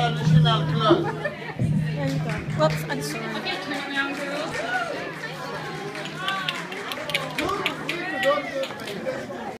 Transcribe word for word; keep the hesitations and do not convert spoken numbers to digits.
traditional clothes. There you go. Whoops, I'm sorry.